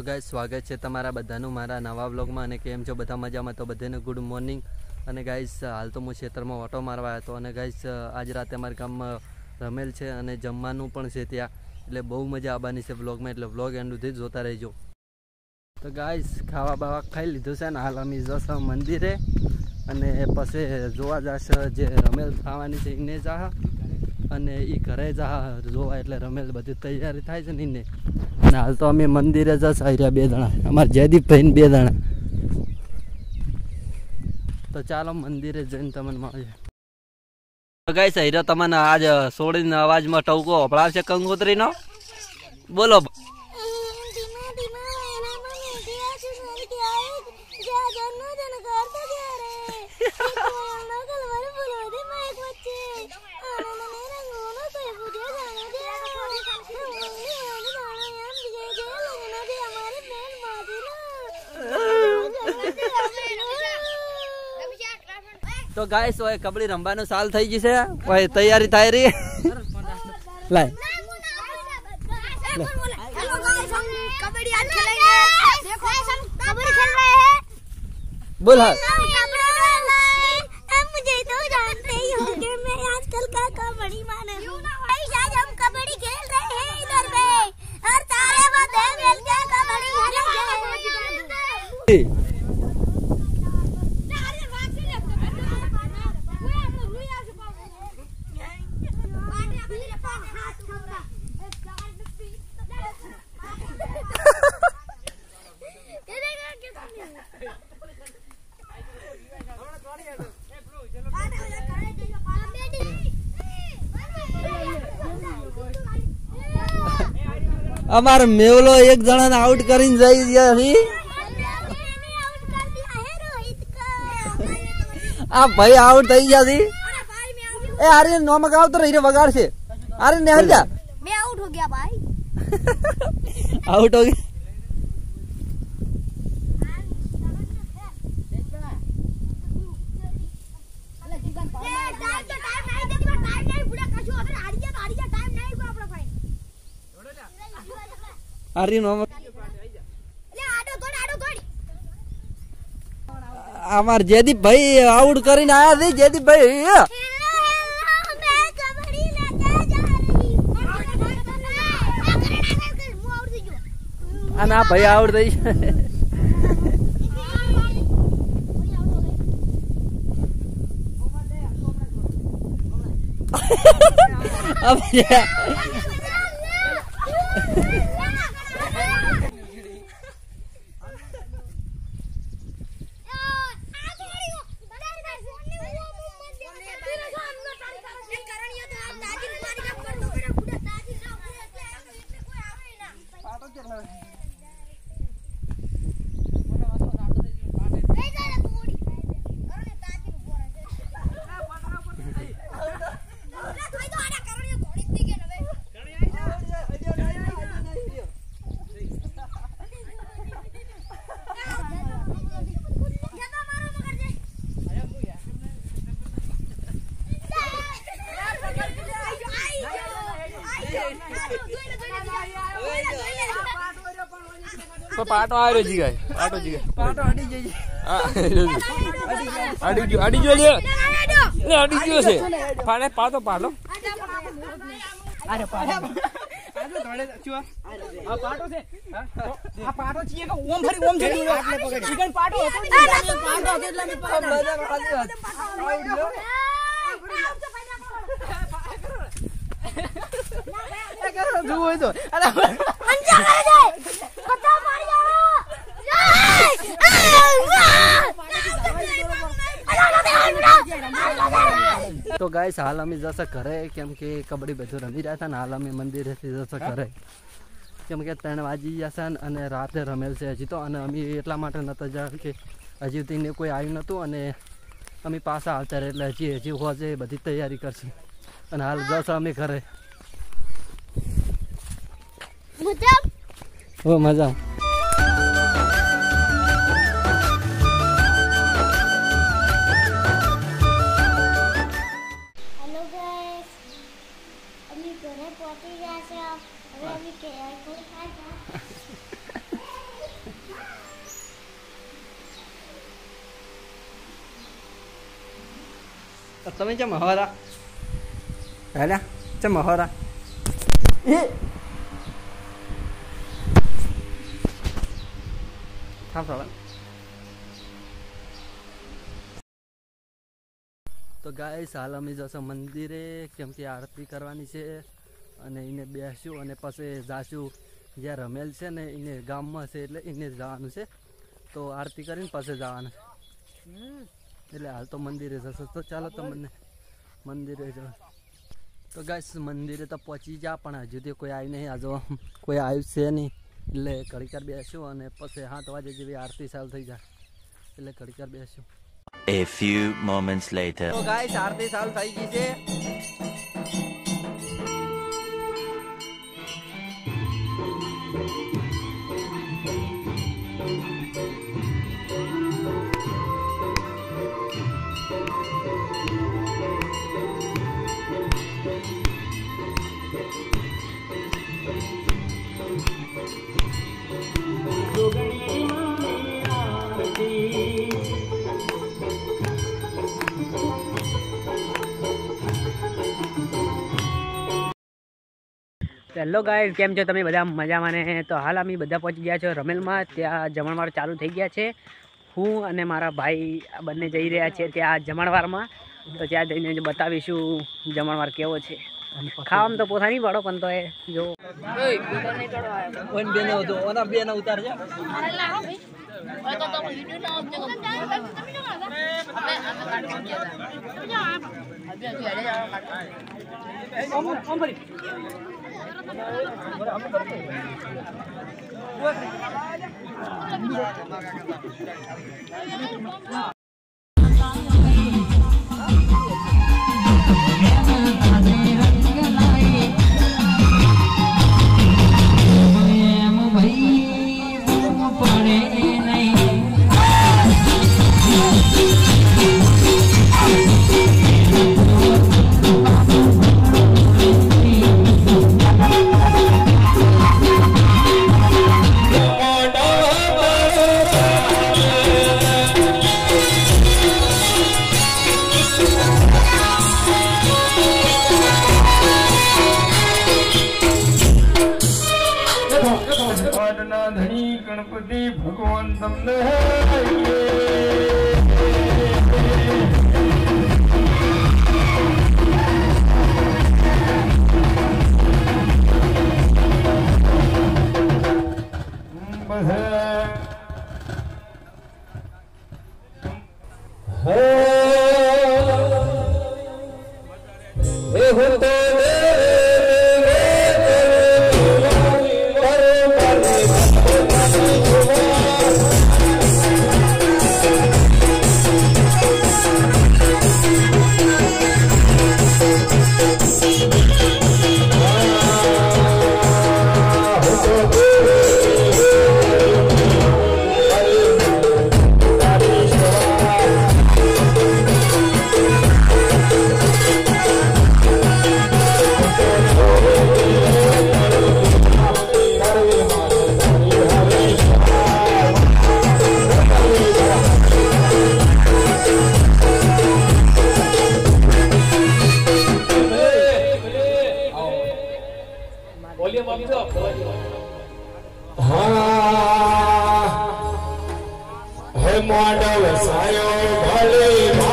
Guys સ્વાગત છે તમારા બધાનું મારા નવા વ્લોગમાં અને કેમ છો બધા મજામાં તો બધાને ગુડ મોર્નિંગ અને ગાઈસ હાલ તો હું ખેતરમાં ઓટો મારવા આવ્યો હતો અને ગાઈસ આજ રાતે અમારા ગામમાં રમેલ છે અને જમવાનું પણ છે ત્યાં એટલે બહુ મજા આવવાની છે વ્લોગમાં એટલે વ્લોગ એન્ડ સુધી જોતા રહેજો। તો ગાઈસ ખાવા બાવા ખાઈ લીધું છે ને હાલ અમે જશું મંદિરે અને પછી જોવા જશે જે રમેલ ખાવાની છે એને જા અને એ ઘરે જા જોવા એટલે રમેલ બધી તૈયારી થાય છે ને એને અને હાલ તો અમે મંદિરે જશે રહ્યા બે જણા અમારા જયદીપભાઈ ને બે જણા તો ચાલો મંદિરે જઈને તમને મળીએ। તો ગાઈસ હીરો તમને આજ સોડીને અવાજમાં ટવકો હભળાવશે કંકોત્રીનો બોલો। तो गाइस ओए कबड्डी रमवानो साल થઈ ગઈ છે ઓય તૈયારી થાય રહી લાય हेलो गाइस हम कबड्डी आज खेलेंगे देखो हम कबड्डी खेल रहे हैं बोल हां अब मुझे तो जानते ही होंगे मैं आजकल का कबड्डी मान हूं भाई आज हम कबड्डी खेल रहे हैं इधर पे और सारे बंदे मिलकर कबड्डी खेलेंगे। અમાર મેવલો એક જણાને આઉટ કરીને જઈ ગયા છે આ ભાઈ આઉટ થઈ ગયા છે એ આર્યન નોમક આવતો રહી વગાડ છે આર્યન ને હલ્યા मैं आउट हो गया भाई आउट हो गया आर्यन नोमक हमार जयदीप भाई आउट કરીને આયા છે जयदीप भाई અને આ ભાઈ આઉટ થઈ अब तो पाटो आ रही जी पाटो अड़ी जी अड़ी जो ले अड़ी जो से फाड़े पाटो पाटो अरे पाटो आजो थोड़े चुआ आ पाटो से आ पाटो चाहिए का ओम भरी ओम जड़ी आटले पकड़ चिकन पाटो होतो पाटो કેટલા મે પાટો जुओ तो अरे अंजा कर दे पता मार तो गाइस हाल અમે જશે ઘરે કેમ કે કબડ્ડી બધું રમી રહ્યા હતા ને હાલ અમે મંદિરેથી જશે ઘરે કેમ કે 3 વાગી જશે અને રાતે રમેલ છે હજી તો અને અમે એટલા માટે નતા જા કે હજી તેને કોઈ આવ્યું નતું અને અમે પાછા આવતા એટલે હજી હોજે બધી તૈયારી કરશે અને હાલ જશે અમે ઘરે મજા ઓ મજા हेलो गाइस अभी घरे पहुंची गया છે હવે અમે કે કોઈ ખાય તમે ચમ હરા હેલા ચમ હરા તો ગાઈસ હાલ અમે જશો મંદિરે કેમ કે આરતી કરવાની છે અને એને બેસ્યું અને પછી જાશું જ્યાં રમેલ છે ને એને ગામમાં છે એટલે એને જવાનું છે તો આરતી કરીને પછી જવાનું છે એટલે હાલ તો મંદિરે જશો તો ચાલો તમને મંદિરે જાઓ તો ગાઈસ મંદિરે તો પહોંચી જા પણ હજુ તો કોઈ આવી નહીં આજો કોઈ આવ્યું છે નહીં એટલે ઘડીકાર બેસ્યું અને પછી 7 વાગે જેવી આરતી ચાલુ થઈ જાય એટલે ઘડીકાર બેસ્યું. A few moments later. તો ગાઈસ આરતી ચાલુ થઈ ગઈ છે. હેલો ગાઈસ, કેમ છો તમે બધા? મજામાં ને? તો હાલ અમે બધા પહોંચી ગયા છો રમેલમાં. ત્યાં જમણવાર ચાલુ થઈ ગયા છે. હું અને મારા ભાઈ બંને જઈ રહ્યા છે ત્યાં જમણવારમાં. તો ત્યાં જઈને બતાવીશું જમણવાર કેવો છે. ખાવામાં તો પોતા નહીં પડો પણ તો એ જો ઉતાર છે. ધણી ગણપતિ ભગવાન તમને મોડો વસાયો ભલે